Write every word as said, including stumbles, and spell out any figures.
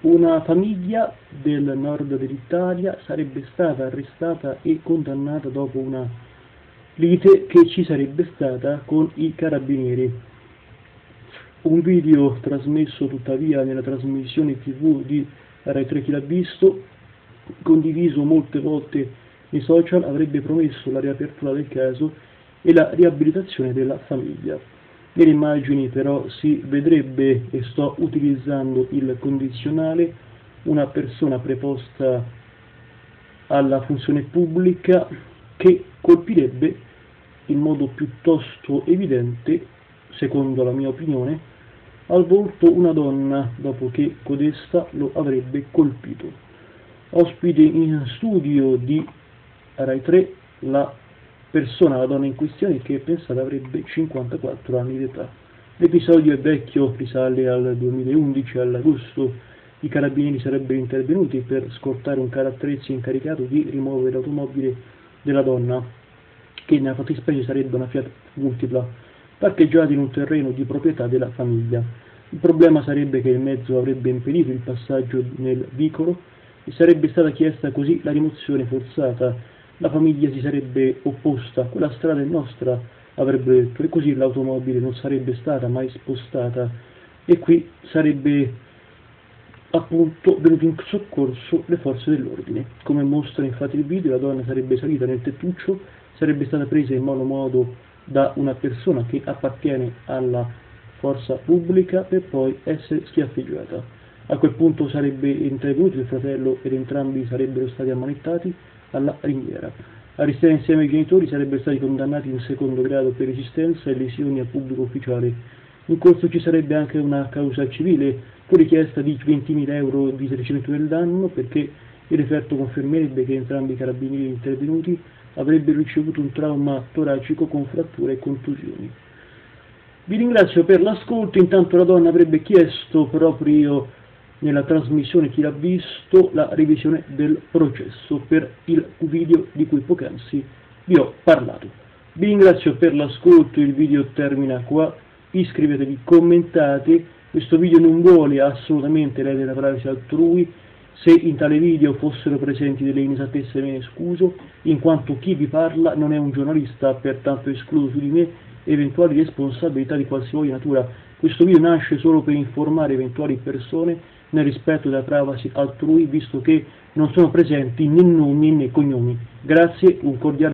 Una famiglia del nord dell'Italia sarebbe stata arrestata e condannata dopo una lite che ci sarebbe stata con i carabinieri. Un video trasmesso tuttavia nella trasmissione tivù di Rai tre Chi l'ha visto, condiviso molte volte nei social, avrebbe promesso la riapertura del caso e la riabilitazione della famiglia. Nelle immagini però si vedrebbe, e sto utilizzando il condizionale, una persona preposta alla funzione pubblica che colpirebbe in modo piuttosto evidente, secondo la mia opinione, al volto una donna dopo che codesta lo avrebbe colpito. Ospite in studio di Rai tre la persona, la donna in questione, che pensate avrebbe cinquantaquattro anni di età. L'episodio è vecchio, risale al duemilaundici, all'agosto. I carabinieri sarebbero intervenuti per scortare un carattrezzi incaricato di rimuovere l'automobile della donna, che nella fattispecie sarebbe una Fiat Multipla, parcheggiata in un terreno di proprietà della famiglia. Il problema sarebbe che il mezzo avrebbe impedito il passaggio nel vicolo e sarebbe stata chiesta così la rimozione forzata. La famiglia si sarebbe opposta, quella strada è nostra, avrebbe detto, e così l'automobile non sarebbe stata mai spostata e qui sarebbe appunto venuto in soccorso le forze dell'ordine. Come mostra infatti il video, la donna sarebbe salita nel tettuccio, sarebbe stata presa in malo modo da una persona che appartiene alla forza pubblica per poi essere schiaffeggiata. A quel punto sarebbe intervenuto il fratello ed entrambi sarebbero stati ammanettati alla ringhiera. Arrestati insieme ai genitori, sarebbero stati condannati in secondo grado per resistenza e lesioni a pubblico ufficiale. In corso ci sarebbe anche una causa civile con richiesta di ventimila euro di risarcimento del danno, perché il referto confermerebbe che entrambi i carabinieri intervenuti avrebbero ricevuto un trauma toracico con fratture e contusioni. Vi ringrazio per l'ascolto. Intanto la donna avrebbe chiesto proprio nella trasmissione Chi l'ha visto la revisione del processo per il video di cui poc'anzi vi ho parlato. Vi ringrazio per l'ascolto, il video termina qua, iscrivetevi, commentate, questo video non vuole assolutamente ledere la privacy altrui. Se in tale video fossero presenti delle inesattezze me ne scuso, in quanto chi vi parla non è un giornalista, pertanto escludo su di me eventuali responsabilità di qualsivoglia natura. Questo video nasce solo per informare eventuali persone nel rispetto della privacy altrui, visto che non sono presenti né nomi né cognomi. Grazie, un cordiale